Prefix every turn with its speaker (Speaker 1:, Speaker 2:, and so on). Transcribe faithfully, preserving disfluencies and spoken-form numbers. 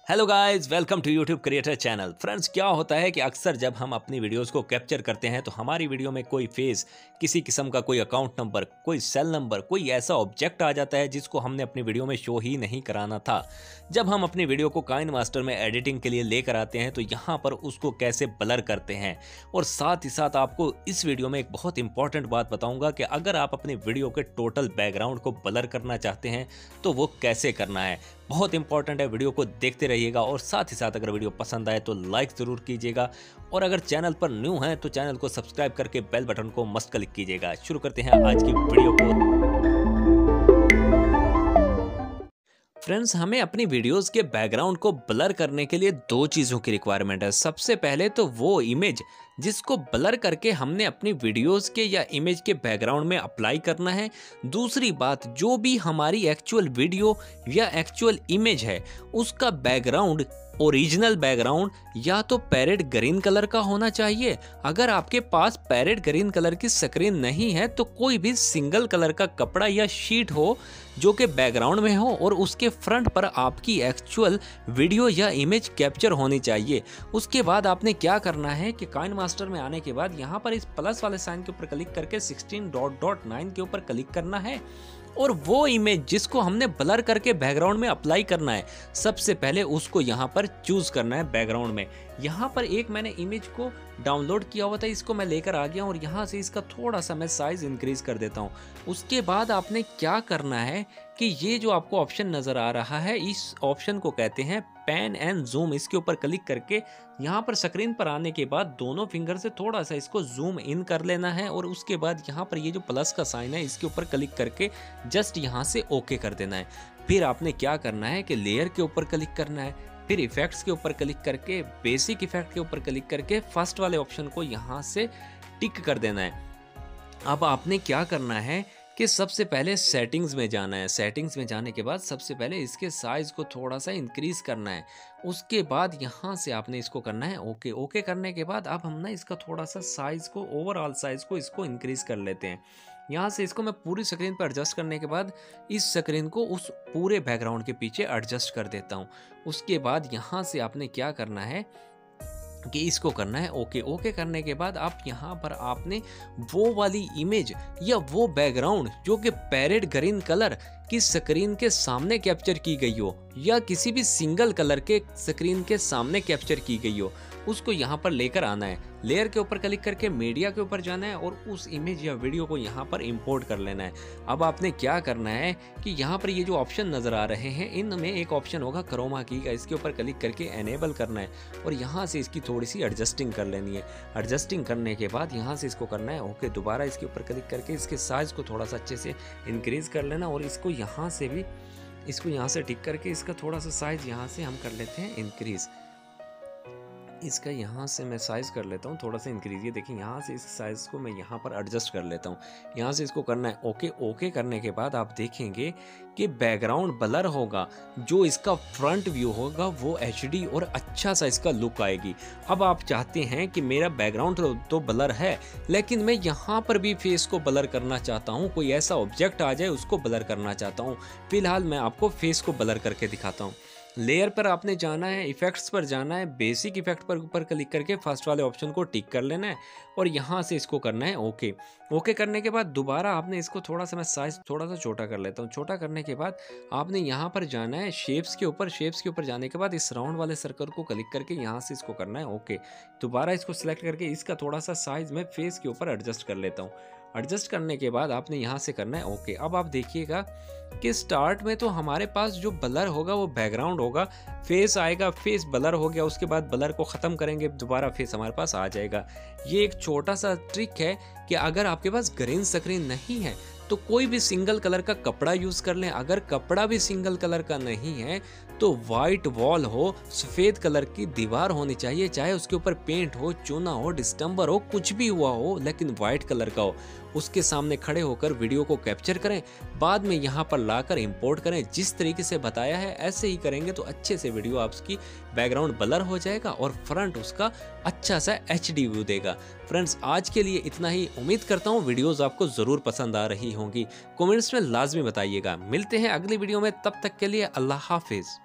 Speaker 1: Hello guys, welcome to YouTube creator channel. Friends, क्या होता है कि अक्सर जब हम अपनी वीडियोस को कैप्चर करते हैं तो हमारी वीडियो में कोई फेस, किसी किस्म का कोई अकाउंट नंबर, कोई सेल नंबर, कोई ऐसा ऑब्जेक्ट आ जाता है जिसको हमने अपनी वीडियो में शो ही नहीं कराना था। जब हम अपनी वीडियो को काइनमास्टर में एडिटिंग के लिए लेकर आते हैं तो यहाँ पर उसको कैसे ब्लर करते हैं, और साथ ही साथ आपको इस वीडियो में एक बहुत इंपॉर्टेंट बात बताऊंगा कि अगर आप अपनी वीडियो के टोटल बैकग्राउंड को ब्लर करना चाहते हैं तो वो कैसे करना है। बहुत इंपॉर्टेंट है, वीडियो को देखते रहिएगा। और साथ ही साथ अगर वीडियो पसंद आए तो लाइक ज़रूर कीजिएगा, और अगर चैनल पर न्यू हैं तो चैनल को सब्सक्राइब करके बेल बटन को मस्ट क्लिक कीजिएगा। शुरू करते हैं आज की वीडियो को। फ्रेंड्स, हमें अपनी वीडियोस के बैकग्राउंड को ब्लर करने के लिए दो चीज़ों की रिक्वायरमेंट है। सबसे पहले तो वो इमेज जिसको ब्लर करके हमने अपनी वीडियोस के या इमेज के बैकग्राउंड में अप्लाई करना है। दूसरी बात, जो भी हमारी एक्चुअल वीडियो या एक्चुअल इमेज है उसका बैकग्राउंड, ओरिजिनल बैकग्राउंड या तो पैरेट ग्रीन कलर का होना चाहिए। अगर आपके पास पैरेट ग्रीन कलर की स्क्रीन नहीं है तो कोई भी सिंगल कलर का कपड़ा या शीट हो जो कि बैकग्राउंड में हो और उसके फ्रंट पर आपकी एक्चुअल वीडियो या इमेज कैप्चर होनी चाहिए। उसके बाद आपने क्या करना है कि काइनमास्टर में आने के बाद यहाँ पर इस प्लस वाले साइन के ऊपर क्लिक करके सिक्सटीन डॉट डॉट नाइन के ऊपर क्लिक करना है, और वो इमेज जिसको हमने ब्लर करके बैकग्राउंड में अप्लाई करना है सबसे पहले उसको यहाँ पर चूज करना है बैकग्राउंड में। यहाँ पर एक मैंने इमेज को डाउनलोड किया हुआ था, इसको मैं लेकर आ गया और यहाँ से इसका थोड़ा सा मैं साइज इंक्रीज कर देता हूँ। उसके बाद आपने क्या करना है कि ये जो आपको ऑप्शन नज़र आ रहा है, इस ऑप्शन को कहते हैं पैन एंड जूम। इसके ऊपर क्लिक करके यहाँ पर स्क्रीन पर आने के बाद दोनों फिंगर से थोड़ा सा इसको जूम इन कर लेना है, और उसके बाद यहाँ पर ये जो प्लस का साइन है इसके ऊपर क्लिक करके जस्ट यहाँ से ओके कर देना है। फिर आपने क्या करना है कि लेयर के ऊपर क्लिक करना है, फिर इफेक्ट्स के ऊपर क्लिक करके बेसिक इफेक्ट के ऊपर क्लिक करके फर्स्ट वाले ऑप्शन को यहाँ से टिक कर देना है। अब आपने क्या करना है कि सबसे पहले सेटिंग्स में जाना है। सेटिंग्स में जाने के बाद सबसे पहले इसके साइज को थोड़ा सा इंक्रीज करना है। उसके बाद यहाँ से आपने इसको करना है ओके। ओके करने के बाद अब हम ना इसका थोड़ा सा साइज को, ओवरऑल साइज को इसको इंक्रीज कर लेते हैं। यहाँ से इसको मैं पूरी स्क्रीन पर एडजस्ट करने के बाद इस स्क्रीन को उस पूरे बैकग्राउंड के पीछे एडजस्ट कर देता हूँ। उसके बाद यहाँ से आपने क्या करना है कि इसको करना है ओके। ओके करने के बाद आप यहाँ पर आपने वो वाली इमेज या वो बैकग्राउंड जो कि पैरेट ग्रीन कलर की स्क्रीन के सामने कैप्चर की गई हो या किसी भी सिंगल कलर के स्क्रीन के सामने कैप्चर की गई हो, उसको यहाँ पर लेकर आना है। लेयर के ऊपर क्लिक करके मीडिया के ऊपर जाना है और उस इमेज या वीडियो को यहाँ पर इंपोर्ट कर लेना है। अब आपने क्या करना है कि यहाँ पर ये जो ऑप्शन नज़र आ रहे हैं इनमें एक ऑप्शन होगा क्रोमा की का, इसके ऊपर क्लिक करके एनेबल करना है और यहाँ से इसकी थोड़ी सी एडजस्टिंग कर लेनी है। एडजस्टिंग करने के बाद यहाँ से इसको करना है ओके। दोबारा इसके ऊपर क्लिक करके इसके साइज़ को थोड़ा सा अच्छे से इंक्रीज़ कर लेना, और इसको यहाँ से भी इसको यहाँ से टिक करके इसका थोड़ा सा साइज़ यहाँ से हम कर लेते हैं इंक्रीज़। इसका यहाँ से मैं साइज़ कर लेता हूँ थोड़ा सा इंक्रीज। ये देखिए यहाँ से इस साइज़ को मैं यहाँ पर एडजस्ट कर लेता हूँ। यहाँ से इसको करना है ओके। ओके करने के बाद आप देखेंगे कि बैकग्राउंड ब्लर होगा, जो इसका फ्रंट व्यू होगा वो एचडी और अच्छा सा इसका लुक आएगी। अब आप चाहते हैं कि मेरा बैकग्राउंड तो, तो ब्लर है, लेकिन मैं यहाँ पर भी फेस को ब्लर करना चाहता हूँ, कोई ऐसा ऑब्जेक्ट आ जाए उसको ब्लर करना चाहता हूँ। फिलहाल मैं आपको फेस को ब्लर करके दिखाता हूँ। लेयर पर आपने जाना है, इफेक्ट्स पर जाना है, बेसिक इफेक्ट पर ऊपर क्लिक करके फर्स्ट वाले ऑप्शन को टिक कर लेना है और यहाँ से इसको करना है ओके। ओके करने के बाद दोबारा आपने इसको थोड़ा सा, मैं साइज थोड़ा सा छोटा कर लेता हूँ। छोटा करने के बाद आपने यहाँ पर जाना है शेप्स के ऊपर। शेप्स के ऊपर जाने के बाद इस राउंड वाले सर्कल को क्लिक करके यहाँ से इसको करना है ओके। दोबारा इसको सिलेक्ट करके इसका थोड़ा सा साइज मैं फेस के ऊपर एडजस्ट कर लेता हूँ। एडजस्ट करने के बाद आपने यहाँ से करना है ओके। अब आप देखिएगा कि स्टार्ट में तो हमारे पास जो ब्लर होगा वो बैकग्राउंड होगा, फेस आएगा, फेस ब्लर हो गया, उसके बाद ब्लर को ख़त्म करेंगे, दोबारा फेस हमारे पास आ जाएगा। ये एक छोटा सा ट्रिक है कि अगर आपके पास ग्रीन स्क्रीन नहीं है तो कोई भी सिंगल कलर का कपड़ा यूज़ कर लें। अगर कपड़ा भी सिंगल कलर का नहीं है तो वाइट वॉल हो, सफ़ेद कलर की दीवार होनी चाहिए, चाहे उसके ऊपर पेंट हो, चूना हो, डिस्टेंबर हो, कुछ भी हुआ हो लेकिन वाइट कलर का हो। उसके सामने खड़े होकर वीडियो को कैप्चर करें, बाद में यहाँ पर लाकर इंपोर्ट करें। जिस तरीके से बताया है ऐसे ही करेंगे तो अच्छे से वीडियो आपकी बैकग्राउंड ब्लर हो जाएगा और फ्रंट उसका अच्छा सा एच डी व्यू देगा। फ्रेंड्स, आज के लिए इतना ही। उम्मीद करता हूँ वीडियोस आपको ज़रूर पसंद आ रही होंगी। कमेंट्स में लाजमी बताइएगा। मिलते हैं अगली वीडियो में, तब तक के लिए अल्लाह हाफिज़।